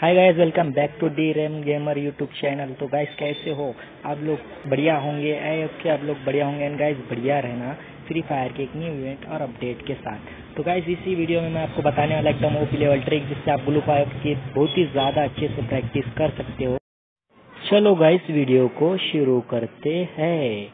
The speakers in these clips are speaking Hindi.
Hi guys, welcome back to D Ram gamer YouTube channel. तो गाइस कैसे हो आप लोग? बढ़िया होंगे। ओके, आप लोग बढ़िया होंगे। एंड गाइस बढ़िया रहना फ्री फायर के एक न्यू इवेंट और अपडेट के साथ। तो गाइस इसी वीडियो में मैं आपको बताने वाला एकदम ओपी लेवल ट्रिक जिससे आप ब्लू फायर की बहुत ही ज़्यादा अच्छे से प्रैक्टिस कर सकते हो। चलो गाइस वीडियो को शुरू करते हैं।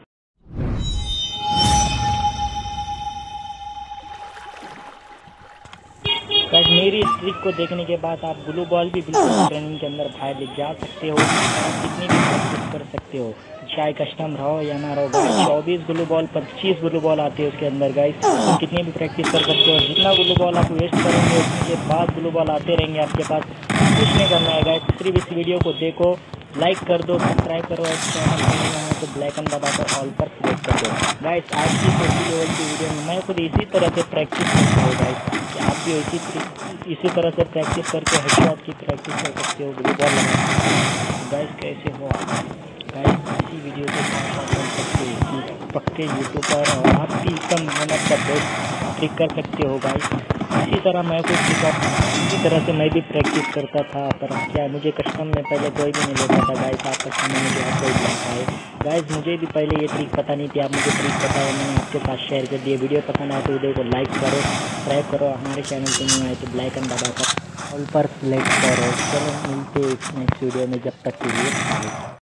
गाइस मेरी इस ट्रिक को देखने के बाद आप ब्लू बॉल भी बिल्कुल ट्रेनिंग के अंदर बाहर ले जा सकते हो और आप कितनी भी प्रैक्टिस कर सकते हो, चाहे कस्टम रहो या ना रहो। Guys 24 blue ball 25 blue ball आते हैं उसके अंदर। गाइस तो कितनी भी प्रैक्टिस कर सकते हो। जितना ब्लू बॉल आप वेस्ट करेंगे उसके बाद ब्लू बॉल आते रहेंगे आपके पास। कुछ नहीं करना है गाइस, सिर्फ इस वीडियो को देखो, लाइक कर दो, सब्सक्राइब करो और चैनल पर नहीं आए तो ब्लैक एंड दबाकर ऑल पर सिलेक्ट कर दो। गाइस आज की लेवल की वीडियो में मैं खुद इसी तरह से प्रैक्टिस करता हूँ गाइस, कि आप भी इसी तरह से प्रैक्टिस करके हेडशॉट की प्रैक्टिस कर सकते हो, ब्लू बॉल लगा। गाइस कैसे हो आप? गाइस इसी वीडियो के साथ आप बन सकते हो पक्के यूट्यूबर और आप भी कम मेहनत का बेस्ट ट्रिक कर सकते हो। गाइस इसी तरह मैं कुछ इसी तरह से मैं भी प्रैक्टिस करता था, पर क्या मुझे कस्टम में पहले कोई भी नहीं लेता था। गाइस आप कस्टम में मुझे कोई लेता है। गाइस मुझे भी पहले ये ट्रिक पता नहीं थी, आप मुझे ट्रिक पता है, मैंने आपके साथ शेयर कर दिया। वीडियो पसंद आए तो वीडियो को लाइक करो, सब्सक्राइब करो, हमारे चैनल पे नहीं आए तो ब्लैक एंड दबाकर ऑल पर सिलेक्ट करो। चलो मिलते हैं नेक्स्ट वीडियो में, जब तक के लिए बाय।